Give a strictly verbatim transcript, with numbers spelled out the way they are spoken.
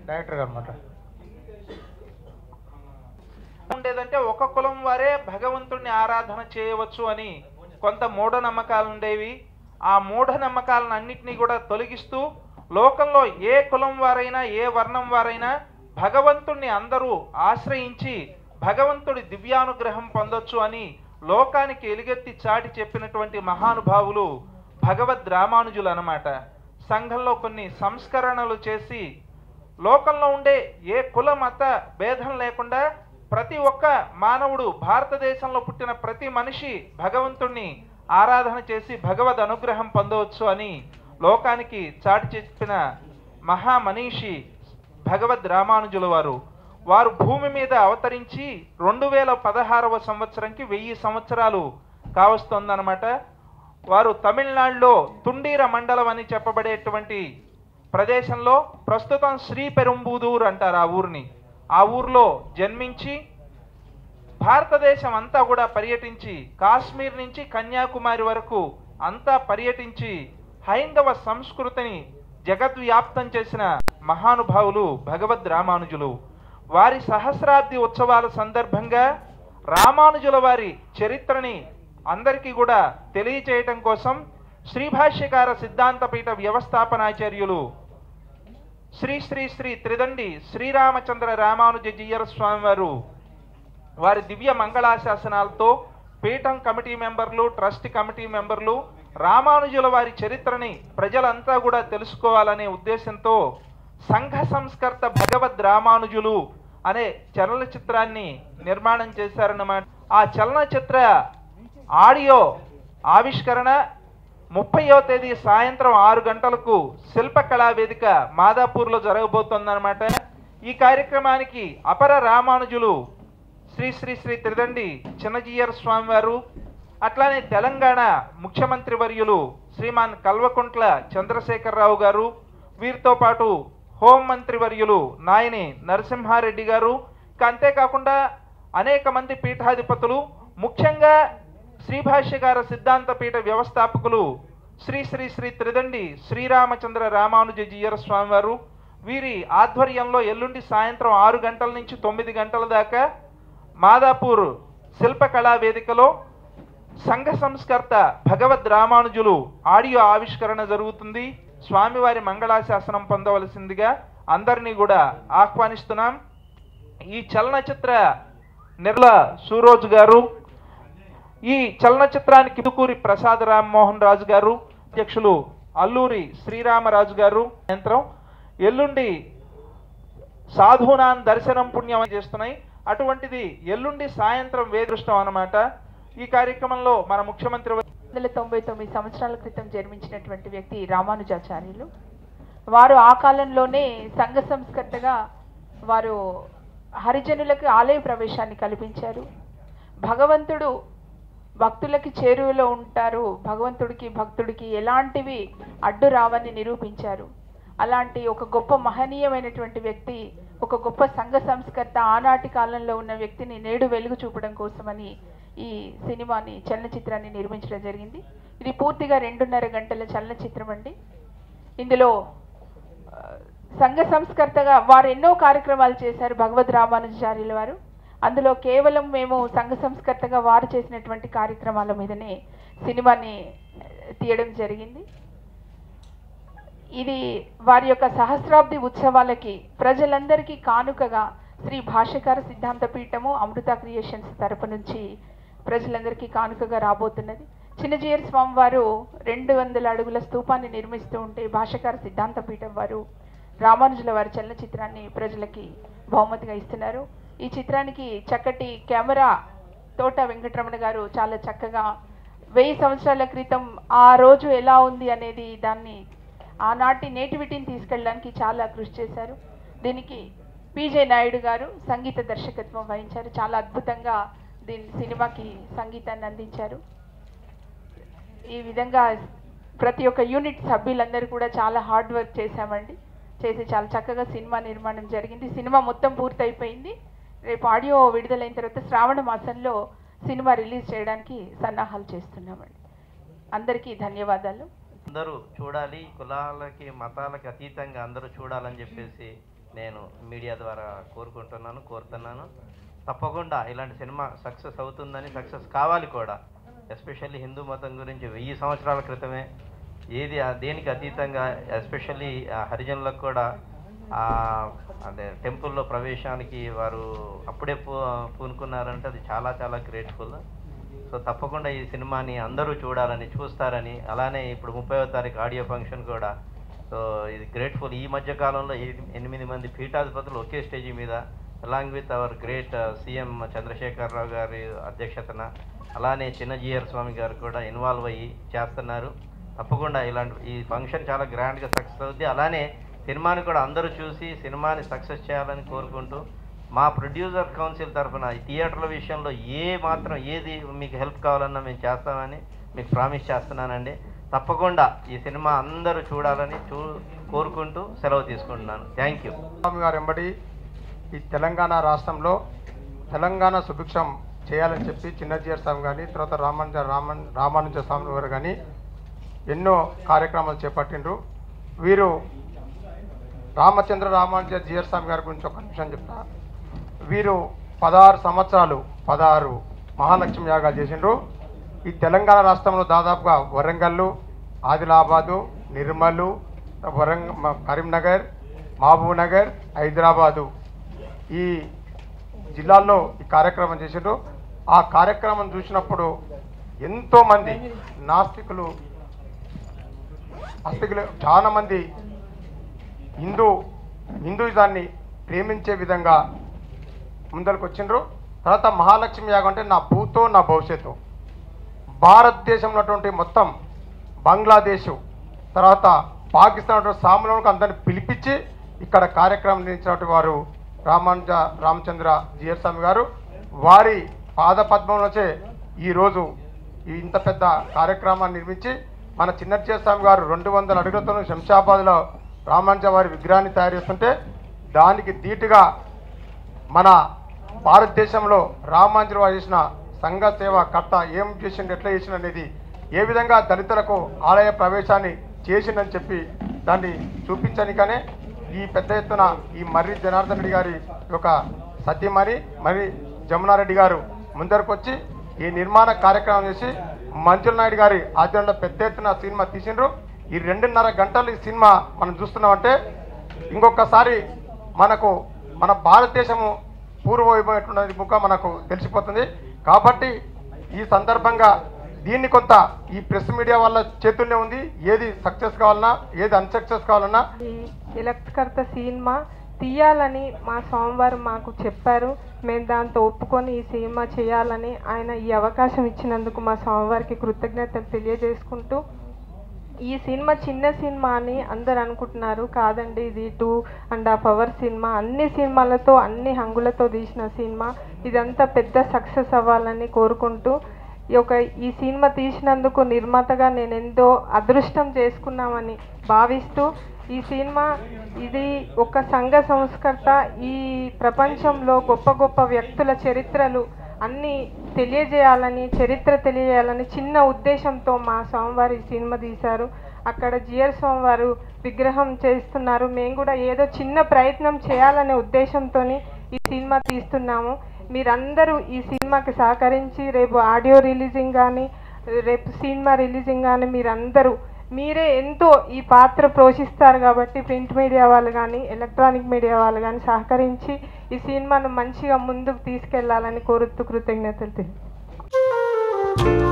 Director గారు మాట ఉండేదంటే ఒక కులం వారే భగవంతుడిని ఆరాధన చేయవచ్చు అని కొంత మూఢనమ్మకాలు ఉండేవి. ఆ మూఢనమ్మకాలను అన్నింటినీ కూడా తొలగిస్తూ లోకంలో ఏ కులం వారైనా ఏ వర్ణం వారైనా భగవంతుణ్ణి అందరూ ఆశ్రయించి భగవంతుడి దివ్యానుగ్రహం పొందొచ్చు అని లోకానికి ఎలుగెత్తి చాటి చెప్పినటువంటి మహానుభావులు భగవద్ రామానుజులు అన్నమాట. సంఘంలో కొన్ని సంస్కరణలు చేసి లోకంలో ఉండే ఏ కుల మత భేదం లేకుండా ప్రతి ఒక్క మానవుడు, భారతదేశంలో పుట్టిన ప్రతి మనిషి భగవంతుణ్ణి ఆరాధన చేసి భగవద్ అనుగ్రహం పొందవచ్చు అని లోకానికి చాటి చెప్పిన మహామనీషి భగవద్ రామానుజుల వారు. వారు భూమి మీద అవతరించి రెండు వేల పదహారవ సంవత్సరంకి వెయ్యి సంవత్సరాలు కావస్తోందన్నమాట. వారు తమిళనాడులో తుండీర మండలం అని చెప్పబడేటువంటి ప్రదేశంలో, ప్రస్తుతం శ్రీపెరుంబుదూర్ అంటారు ఆ ఊరిని, ఆ ఊర్లో జన్మించి భారతదేశం అంతా కూడా పర్యటించి కాశ్మీర్ నుంచి కన్యాకుమారి వరకు అంతా పర్యటించి హైందవ సంస్కృతిని జగద్వ్యాప్తం చేసిన మహానుభావులు భగవద్ రామానుజులు. వారి సహస్రాబ్ది ఉత్సవాల సందర్భంగా రామానుజుల వారి చరిత్రని అందరికీ కూడా తెలియచేయటం కోసం శ్రీభాష్యకార సిద్ధాంతపీఠ వ్యవస్థాపనాచార్యులు శ్రీ శ్రీ శ్రీ త్రిదండి శ్రీరామచంద్ర రామానుజ జీయర స్వామి వారు వారి దివ్య మంగళాశాసనాలతో పీఠం కమిటీ మెంబర్లు, ట్రస్ట్ కమిటీ మెంబర్లు రామానుజుల వారి చరిత్రని ప్రజలంతా కూడా తెలుసుకోవాలనే ఉద్దేశంతో సంఘ సంస్కర్త భగవద్ రామానుజులు అనే చలనచిత్రాన్ని నిర్మాణం చేశారన్నమాట. ఆ చలనచిత్ర ఆడియో ఆవిష్కరణ ముప్పైవ తేదీ సాయంత్రం ఆరు గంటలకు శిల్పకళా వేదిక మాదాపూర్లో జరగబోతోందన్నమాట. ఈ కార్యక్రమానికి అపర రామానుజులు శ్రీ శ్రీ శ్రీ త్రిదండి చిన్నజీయర్ స్వామి వారు, అట్లానే తెలంగాణ ముఖ్యమంత్రి వర్యులు శ్రీమాన్ కల్వకుంట్ల చంద్రశేఖరరావు గారు, వీరితో పాటు హోంమంత్రి వర్యులు నాయని నరసింహారెడ్డి గారు, అంతేకాకుండా అనేక మంది పీఠాధిపతులు, ముఖ్యంగా శ్రీభాష్యకార సిద్ధాంత పీఠ వ్యవస్థాపకులు శ్రీ శ్రీ శ్రీ త్రిదండి శ్రీరామచంద్ర రామానుజ జీయర స్వామి వారు, వీరి ఆధ్వర్యంలో ఎల్లుండి సాయంత్రం ఆరు గంటల నుంచి తొమ్మిది గంటల దాకా మాదాపూర్ శిల్పకళా వేదికలో సంఘ సంస్కర్త భగవద్ రామానుజులు ఆడియో ఆవిష్కరణ జరుగుతుంది. స్వామివారి మంగళాశాసనం పొందవలసిందిగా అందరినీ కూడా ఆహ్వానిస్తున్నాం. ఈ చలనచిత్ర నిర్మల సూరోజ్ గారు, ఈ చలనచిత్రానికి దుకూరి ప్రసాద్ రామ్మోహన్ రాజు గారు, అధ్యక్షులు అల్లూరి శ్రీరామరాజు గారు సాయంత్రం ఎల్లుండి సాధూనాన్ దర్శనం పుణ్యం చేస్తున్నాయి. అటువంటిది ఎల్లుండి సాయంత్రం వేదృష్టం అన్నమాట. ఈ కార్యక్రమంలో మన ముఖ్యమంత్రి వందల తొంభై తొమ్మిది సంవత్సరాల క్రితం జన్మించినటువంటి వ్యక్తి రామానుజాచార్యులు. వారు ఆ కాలంలోనే సంఘ సంస్కర్తగా వారు హరిజనులకు ఆలయ ప్రవేశాన్ని కల్పించారు. భగవంతుడు భక్తులకి చేరువలో ఉంటారు, భగవంతుడికి భక్తుడికి ఎలాంటివి అడ్డు రావని నిరూపించారు. అలాంటి ఒక గొప్ప మహనీయమైనటువంటి వ్యక్తి, ఒక గొప్ప సంఘ సంస్కర్త, ఆనాటి కాలంలో ఉన్న వ్యక్తిని నేడు వెలుగు చూపడం కోసమని ఈ సినిమాని చలనచిత్రాన్ని నిర్మించడం జరిగింది. ఇది పూర్తిగా రెండున్నర గంటల చలనచిత్రం అండి. ఇందులో సంఘ సంస్కర్తగా వారు ఎన్నో కార్యక్రమాలు చేశారు భగవద్ రామానుజాచార్యుల వారు. అందులో కేవలం మేము సంఘ సంస్కర్తగా వారు చేసినటువంటి కార్యక్రమాల మీదనే సినిమాని తీయడం జరిగింది. ఇది వారి యొక్క సహస్రాబ్ది ఉత్సవాలకి ప్రజలందరికీ కానుకగా శ్రీ భాష్యకార సిద్ధాంత పీఠము అమృత క్రియేషన్స్ తరపు నుంచి ప్రజలందరికీ కానుకగా రాబోతున్నది. చిన్నజీయర్ స్వామి వారు రెండు వందల అడుగుల స్తూపాన్ని నిర్మిస్తూ ఉంటే భాష్యకార సిద్ధాంత పీఠం వారు రామానుజుల వారి చలనచిత్రాన్ని ప్రజలకి బహుమతిగా ఇస్తున్నారు. ఈ చిత్రానికి చక్కటి కెమెరా తోట వెంకటరమణ గారు చాలా చక్కగా వెయ్యి సంవత్సరాల క్రితం ఆ రోజు ఎలా ఉంది అనేది దాన్ని ఆనాటి నేటివిటీని తీసుకెళ్ళడానికి చాలా కృషి చేశారు. దీనికి పీజే నాయుడు గారు సంగీత దర్శకత్వం వహించారు. చాలా అద్భుతంగా దీని సినిమాకి సంగీతాన్ని అందించారు. ఈ విధంగా ప్రతి ఒక్క యూనిట్ సభ్యులందరూ కూడా చాలా హార్డ్ వర్క్ చేశామండి. చేసి చాలా చక్కగా సినిమా నిర్మాణం జరిగింది. సినిమా మొత్తం పూర్తయిపోయింది. రేపు ఆడియో విడుదలైన తర్వాత శ్రావణ మాసంలో సినిమా రిలీజ్ చేయడానికి సన్నాహాలు చేస్తున్నామండి. అందరికీ ధన్యవాదాలు. అందరూ చూడాలి, కులాలకి మతాలకి అతీతంగా అందరూ చూడాలని చెప్పేసి నేను మీడియా ద్వారా కోరుకుంటున్నాను కోరుతున్నాను తప్పకుండా ఇలాంటి సినిమా సక్సెస్ అవుతుందని, సక్సెస్ కావాలి కూడా. ఎస్పెషల్లీ హిందూ మతం గురించి వెయ్యి సంవత్సరాల క్రితమే ఏది దేనికి అతీతంగా, ఎస్పెషల్లీ హరిజనులకు కూడా అదే టెంపుల్లో ప్రవేశానికి వారు అప్పుడే పూ పూనుకున్నారంటే అది చాలా చాలా గ్రేట్ఫుల్. సో తప్పకుండా ఈ సినిమాని అందరూ చూడాలని, చూస్తారని, అలానే ఇప్పుడు ముప్పైవ తారీఖు ఆడియో ఫంక్షన్ కూడా. సో ఇది గ్రేట్ఫుల్. ఈ మధ్య కాలంలో ఎనిమిది మంది పీఠాధిపతులు ఒకే స్టేజీ మీద along with our great CM Chandrasekhar Rao గారి అధ్యక్షతన, అలానే చిన్నజీఆర్ స్వామి గారు కూడా ఇన్వాల్వ్ అయ్యి చేస్తున్నారు. తప్పకుండా ఇలాంటి ఈ ఫంక్షన్ చాలా గ్రాండ్గా సక్సెస్ అవుద్ది. అలానే సినిమాని కూడా అందరూ చూసి సినిమాని సక్సెస్ చేయాలని కోరుకుంటూ, మా ప్రొడ్యూసర్ కౌన్సిల్ తరఫున ఈ థియేటర్ల విషయంలో ఏ మాత్రం ఏది మీకు హెల్ప్ కావాలన్నా మేము చేస్తామని మీకు ప్రామిస్ చేస్తున్నానండి. తప్పకుండా ఈ సినిమా అందరూ చూడాలని చూ కోరుకుంటూ సెలవు తీసుకుంటున్నాను. Thank you. స్వామి గారు వెంబడి ఈ తెలంగాణ రాష్ట్రంలో తెలంగాణ సుభిక్షం చేయాలని చెప్పి చిన్నజీఆర్ స్వామి కానీ, తర్వాత రామానుజ రామన్ రామానుజ స్వామి గారు కానీ ఎన్నో కార్యక్రమాలు చేపట్టిండ్రు. వీరు రామచంద్ర రామానుజ జీఆర్ స్వామి గారి గురించి ఒక నిమిషం చెప్తా. వీరు పదహారు సంవత్సరాలు పదహారు మహాలక్ష్మి యాగాలు చేసిండ్రు. ఈ తెలంగాణ రాష్ట్రంలో దాదాపుగా వరంగల్, ఆదిలాబాదు, నిర్మల్, వరంగ కరీంనగర్, మహబూబ్నగర్, హైదరాబాదు ఈ జిల్లాల్లో ఈ కార్యక్రమం చేసిండ్రు. ఆ కార్యక్రమం చూసినప్పుడు ఎంతోమంది నాస్తికులు ఆస్తికులు చాలామంది హిందూ హిందూయిజాన్ని ప్రేమించే విధంగా ముందరకు వచ్చిండ్రు. తర్వాత మహాలక్ష్మి యాగం అంటే నా భూతో నా భవిష్యత్తు, భారతదేశంలో ఉన్నటువంటి మొత్తం బంగ్లాదేశ్, తర్వాత పాకిస్తాన్ సాములకు అందరిని పిలిపించి ఇక్కడ కార్యక్రమం నిర్వహించినటువంటి వారు రామానుజ రామచంద్ర జీఆర్ స్వామి గారు. వారి పాదపద్మంలోచే ఈరోజు ఇంత పెద్ద కార్యక్రమాన్ని నిర్మించి మన చిన్నజీఆర్ స్వామి గారు రెండు వందల అడుగులతో శంషాబాద్లో రామానుజ వారి విగ్రహాన్ని తయారు చేస్తుంటే దానికి ధీటుగా మన భారతదేశంలో రామానుజులు వారు చేసిన సంఘ సేవ కర్త ఏం చేసిండు, ఎట్లా చేసిండు అనేది, ఏ విధంగా దళితులకు ఆలయ ప్రవేశాన్ని చేసిండని చెప్పి దాన్ని చూపించనికనే ఈ పెద్ద ఎత్తున ఈ మర్రి జనార్దన్ రెడ్డి గారి యొక్క సత్యమణి మర్రి జమునారెడ్డి గారు ముందరకు వచ్చి ఈ నిర్మాణ కార్యక్రమం చేసి మంజుల నాయుడు గారి ఆధ్వర్యంలో పెద్ద ఎత్తున సినిమా తీసిండ్రు. ఈ రెండున్నర గంటలు ఈ సినిమా మనం చూస్తున్నామంటే ఇంకొకసారి మనకు మన భారతదేశము పూర్వవైపోయినటువంటి ముఖ మనకు తెలిసిపోతుంది. కాబట్టి ఈ సందర్భంగా దీన్ని కొంత ఈ ప్రెస్ మీడియా వాళ్ళ చేతుల్లో ఉంది. ఏది సక్సెస్ కావాలన్నా ఏది అన్సక్సెస్ కావాలన్నా ఈ ఎలక్ట్కర్త సినిమా తీయాలని మా స్వామివారు మాకు చెప్పారు. మేము దాంతో ఒప్పుకొని ఈ సినిమా చేయాలని ఆయన ఈ అవకాశం ఇచ్చినందుకు మా స్వామివారికి కృతజ్ఞతలు తెలియజేసుకుంటూ, ఈ సినిమా చిన్న సినిమా అని అందరు అనుకుంటున్నారు. కాదండి, ఇది two and half hour cinema, అన్ని సినిమాలతో అన్ని హంగులతో తీసిన సినిమా. ఇదంతా పెద్ద సక్సెస్ అవ్వాలని కోరుకుంటూ, ఈ యొక్క ఈ సినిమా తీసినందుకు నిర్మాతగా నేను ఎంతో అదృష్టం చేసుకున్నామని భావిస్తూ, ఈ సినిమా ఇది ఒక సంఘ సంస్కర్త, ఈ ప్రపంచంలో గొప్ప గొప్ప వ్యక్తుల చరిత్రలు అన్నీ తెలియజేయాలని, చరిత్ర తెలియజేయాలని చిన్న ఉద్దేశంతో మా స్వామివారు ఈ సినిమా తీశారు. అక్కడ జిఆర్ స్వామివారు విగ్రహం చేస్తున్నారు. మేము కూడా ఏదో చిన్న ప్రయత్నం చేయాలనే ఉద్దేశంతో ఈ సినిమా తీస్తున్నాము. మీరందరూ ఈ సినిమాకి సహకరించి రేపు ఆడియో రిలీజింగ్ కానీ రేపు సినిమా రిలీజింగ్ కానీ మీరందరూ మీరే ఎంతో ఈ పాత్ర పోషిస్తారు. కాబట్టి ప్రింట్ మీడియా వాళ్ళు కానీ ఎలక్ట్రానిక్ మీడియా వాళ్ళు కానీ సహకరించి ఈ సినిమాను మంచిగా ముందుకు తీసుకెళ్లాలని కోరుతూ కృతజ్ఞతలు తెలుపు.